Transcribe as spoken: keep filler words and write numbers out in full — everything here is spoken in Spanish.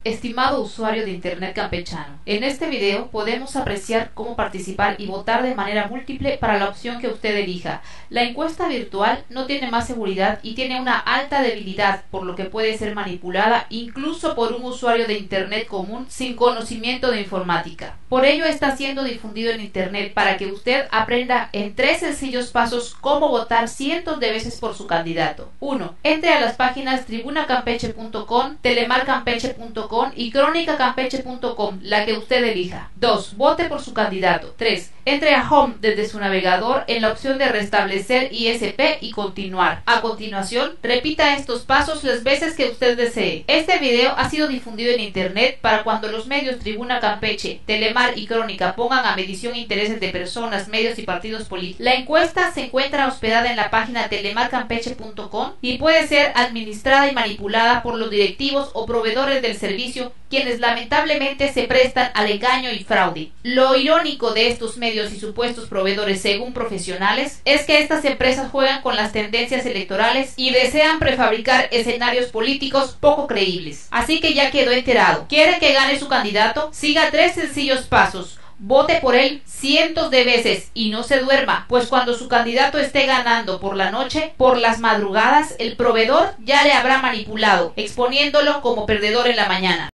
Estimado usuario de Internet campechano, en este video podemos apreciar cómo participar y votar de manera múltiple para la opción que usted elija. La encuesta virtual no tiene más seguridad y tiene una alta debilidad, por lo que puede ser manipulada incluso por un usuario de Internet común sin conocimiento de informática. Por ello está siendo difundido en Internet para que usted aprenda en tres sencillos pasos cómo votar cientos de veces por su candidato. uno. Entre a las páginas tribuna campeche punto com, telemar campeche punto com y crónica campeche punto com, la que usted elija. dos. Vote por su candidato. tres. Entre a Home desde su navegador en la opción de restablecer I S P y continuar. A continuación, repita estos pasos las veces que usted desee. Este video ha sido difundido en Internet para cuando los medios Tribuna Campeche, Telemar y Crónica pongan a medición intereses de personas, medios y partidos políticos. La encuesta se encuentra hospedada en la página telemar campeche punto com y puede ser administrada y manipulada por los directivos o proveedores del servicio, quienes lamentablemente se prestan al engaño y fraude. Lo irónico de estos medios y supuestos proveedores, según profesionales, es que estas empresas juegan con las tendencias electorales y desean prefabricar escenarios políticos poco creíbles. Así que ya quedó enterado. ¿Quiere que gane su candidato? Siga tres sencillos pasos. Vote por él cientos de veces y no se duerma, pues cuando su candidato esté ganando por la noche, por las madrugadas, el proveedor ya le habrá manipulado, exponiéndolo como perdedor en la mañana.